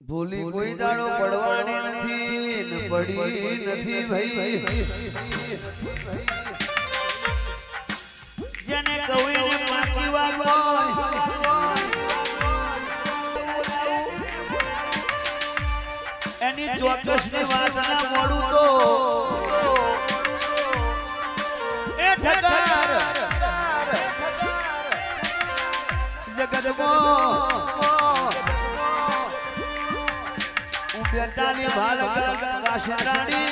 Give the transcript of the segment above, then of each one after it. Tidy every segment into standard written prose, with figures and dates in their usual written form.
ભૂલી કોઈ દાડો પડવાની નથી ને પડી નથી ભાઈ જેને કવિને પાકી વાત એની ચોક્કસની વાત ના મોડું તો એ ઠગાર જગતમાં બેતાની બાલક કાશરાણી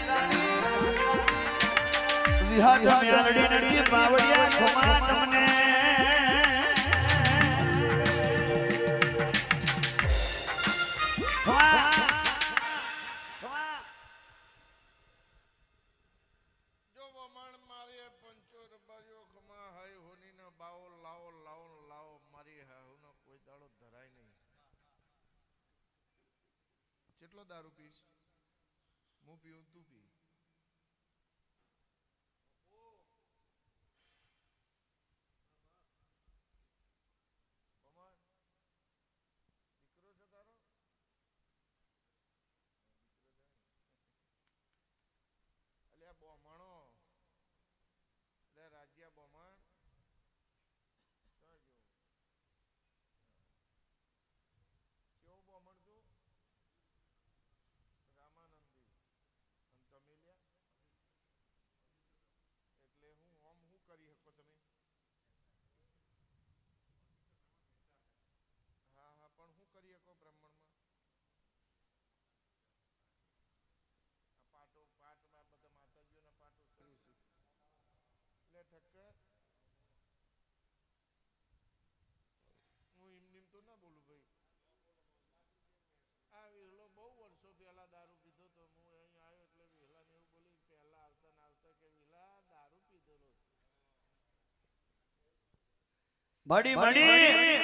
વિહાર મેલડી નડી બાવડિયા ખમા તમને જો વમણ મારે પંચો રબારીઓ ખમા હાય હોની ના બાવો લાવો લાવો લાવો મારી હાહુનો કોઈ દાડો ધરાય નહીં. કેટલો દારૂ પીશ? હું પીવું તું પી. દીકરો છે તારો? અલ્યા બોમણો, અલ્યા રાજ્યા બોમણ કેવો બોમણ તું? રામાનંદી અને તમે લ્યા એટલે હું આમ શું કરી શકો તમે? હા હા પણ શું કરી શકો બ્રાહ્મણમાં? આ પાટો પાટમાં બધા માતાજીઓના પાટો કર્યું છે એટલે ઠક્કર હું એમની તો ના બોલું ભાઈ. આ વિહલો બહુ વર્ષો પહેલા દારૂ પીધો તો હું અહીં આવ્યો એટલે વિહલાને એવું બોલી પહેલા આવતા ને આવતા કે વિહલા દારૂ પીધેલો બડી બડી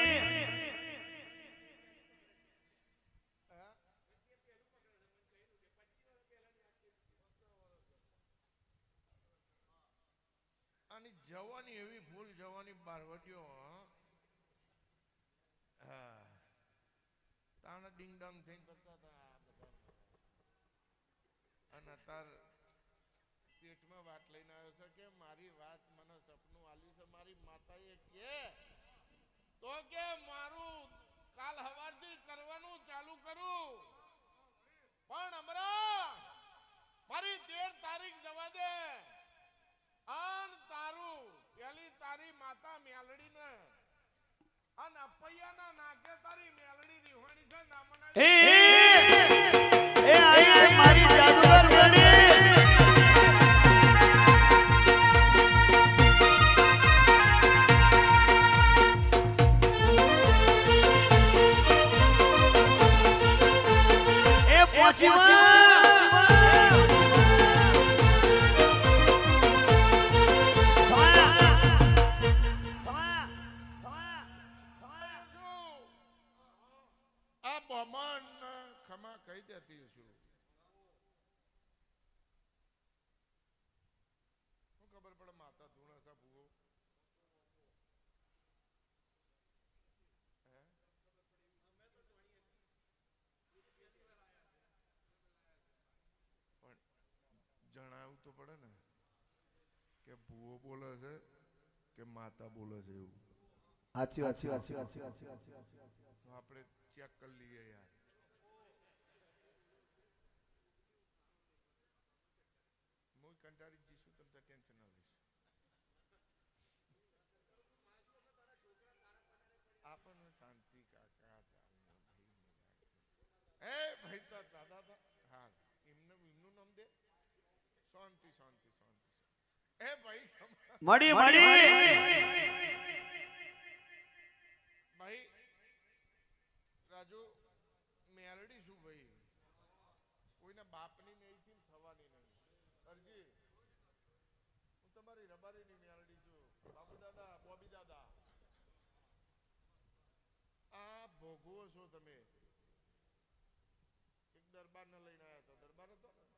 આની જવાની એવી ભૂલ જવાની બારવટીઓ હા તાણા ડિંગ ડંગ થઈને કરતા હતા આ બધા અને અત્યારે પેટમાં વાત લઈને આવ્યો છે કે મારી વાત મને સપનું આલ્યું છે મારી માતાએ કે તો કે મારું કાલ સવારથી કરવાનું ચાલુ કરું પણ હમણાં મારી 13 તારીખ જવા દે અન તારું પેલી તારી માતા મેલડીને અન અપૈયાના નાકે તારી મેલડી રીવાણી છે ના મનાડી એ આઈ મારી જાદુગર ગણી એ પહોંચીવા ખમા કહી દેતી છું. શું ખબર પડે માતા ધૂણસા ભૂવો પણ જણાવવું તો પડે ને કે ભૂવો બોલે છે કે માતા બોલે છે એવું. સાચી વાત છે આપણે ચેક કરી લઈએ યાર. હું કંટાળી જઈશું તમને ટેન્શન ના લઈશ. આપણને શાંતિ કાકા ચાલ એ ભાઈ તા દાદા હા એમનું નામ દે શાંતિ શાંતિ શાંતિ એ ભાઈ મડી મડી ભાઈ રાજુ મેલડી શું ભાઈ કોઈના બાપની નહીં થવાની નહીં. અરજી હું તમારી રબારીની મેલડી છું. બાબુ દાદા બોબી દાદા આ ભોગવો છો તમે. એક દરબારને લઈને આવ્યા હતા. દરબાર હતો ને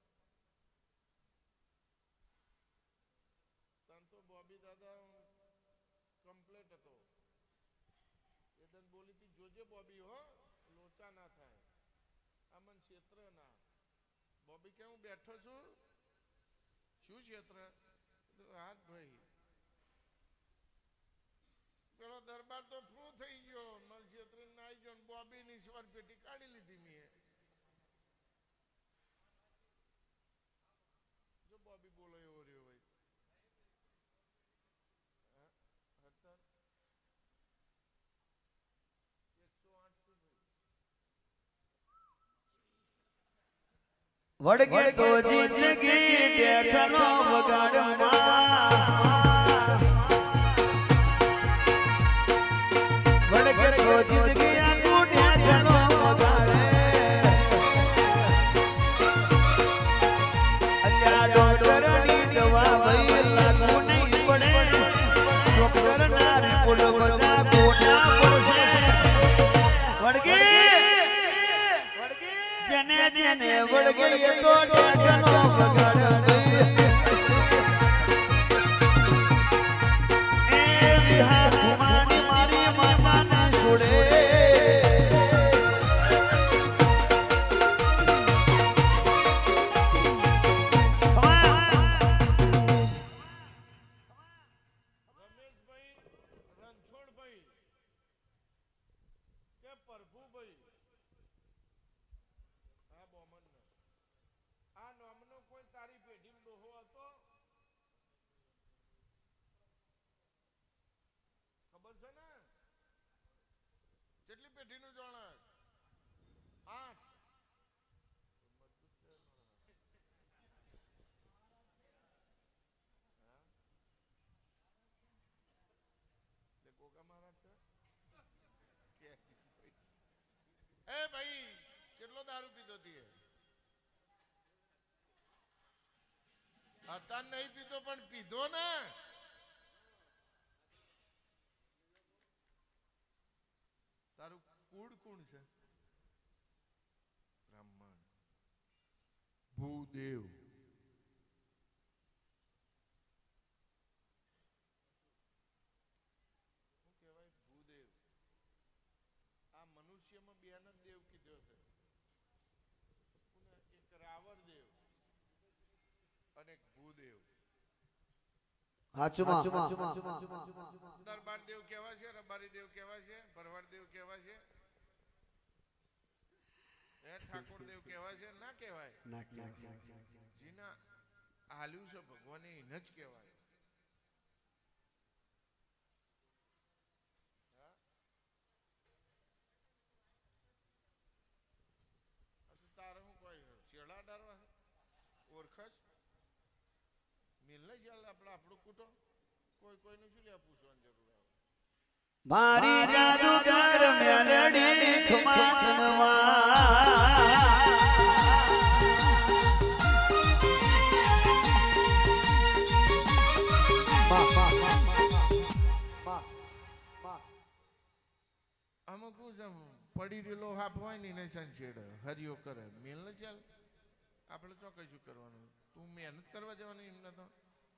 તન તો બોબી દાદા કમ્પ્લેટ હતો. એદન બોલી હતી જોજે બોબી હો લોચા ના થાય. આમન ક્ષેત્ર ના બોબી કે હું બેઠો છું શું ક્ષેત્ર હાથ ભાઈ પેલો દરબાર તો ફ્રૂ થઈ ગયો મલ ક્ષેત્ર ના આવી ગયો બોબી ની સ્વર પેટી કાઢી લીધી મેં જો બોબી બોલો એવો રહ્યો ભાઈ વડગે તો જિંદગી ટેઠનો વગાડમાં વડગે તો જિંદગી આખું ટેઠનો વગાડે અલ્યા ડોક્ટરની દવા ભાઈ લાગુ નહીં પડે ડોક્ટર ના રિપોર્ટ બધા ખોટા પડશે વડગે જેને જેને વળગે એ તો ટેકનો વગાડે એ વિહાર કુમારી મારી માતાને છોડે રમેશભાઈ રણછોડભાઈ કે પ્રભુભાઈ આ નામનો કોઈ તારી પેઢી ડોહો હતો ખબર છે ને કેટલી પેઢી નું જાણે 8 ગોગા મહારાજ છે એ ભાઈ કેટલો દારૂ પીધો તીએ અત્યાર નહીં પીધો પણ પીધો ને તારું કુળ કોણ છે બ્રાહ્મણ ભૂદેવ શું કહેવાય ભૂદેવ આ મનુષ્યમાં બે જ દેવ કીધો છે એક રાવણ દેવ અને ભૂદેવ દરબાર દેવ કેવા છે રબારી દેવ કેવા છે ભરવાડ દેવ કેવા છે એ ઠાકોર દેવ કેવા છે ના કહેવાય જીના આલ્યું છે ભગવાન એને જ કહેવાય તારે હું કોઈ ચેડા ડારવા ઓળખસ મિલને ચાલ આપણું કૂટો કોઈ કોઈનું શું લે પૂછવાની જરૂર આવે મારી જાદુગર મેલડી ખમાતનવા અમુક પડી રહેલો હાફ હોય ને એને સંછેડ હરિયો કરે મિલને ચાલ આપણે તો કશું કરવાનું તું મહેનત કરવા જવાની એમને તો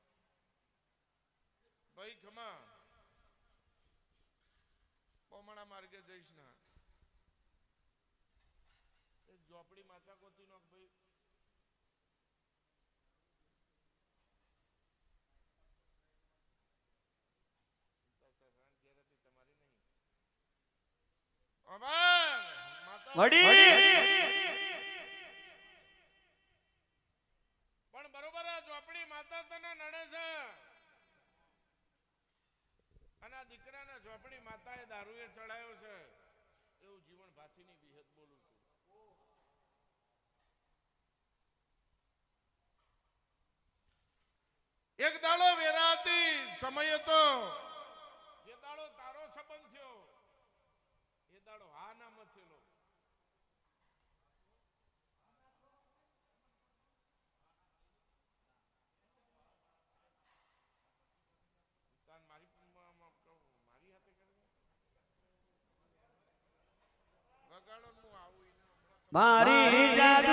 ભાઈ ખમા કોમણા માર્ગે જઈશ ના એક ઝોપડી માતા કોતી નો ભાઈ પણ બરોબર ઝોપડી માતા તને નડે છે અને આ દીકરાને ઝોપડી માતાએ દારૂએ ચડાયો છે એવું જીવન ભાથીની વિહત બોલું છું એક દાડો વેરાતી સમય હતો જે દાડો તારો સંબંધ થયો એ દાડો હા ના મથેલો મારી જાદુ